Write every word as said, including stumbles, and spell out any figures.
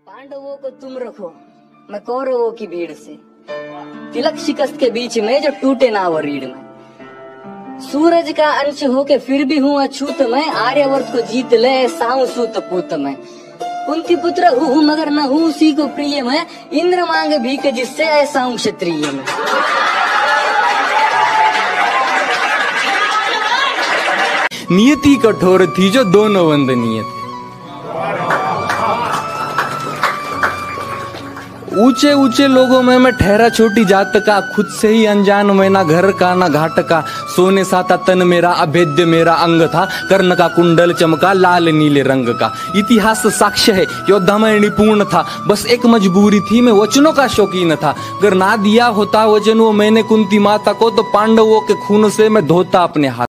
पांडवों को तुम रखो, मैं कौरवों की भीड़ से। तिलक शिकस्त के बीच में जो टूटे ना वो रीढ़ में। सूरज का अंश होके फिर भी हूँ अछूत मैं, आर्यवर्त को जीत ले साहू सूत पूत मैं। कुंती पुत्र हूँ मगर न हूँ उसी को प्रिय मैं, इंद्र मांग भीख जिससे ऐसा हूँ क्षत्रिय मैं। नियति कठोर थी जो दोनों वंदनीय थे। ऊंचे ऊंचे लोगों में मैं ठहरा छोटी जात का, खुद से ही अनजान मैं ना घर का ना घाट का। सोने सा था तन मेरा, अभेद्य मेरा अंग था, कर्ण का कुंडल चमका लाल नीले रंग का। इतिहास साक्ष्य है योद्धा में निपुण था, बस एक मजबूरी थी मैं वचनों का शौकीन था। अगर ना दिया होता वचन वो मैंने कुंती माता को, तो पांडवों के खून से मैं धोता अपने हाथ।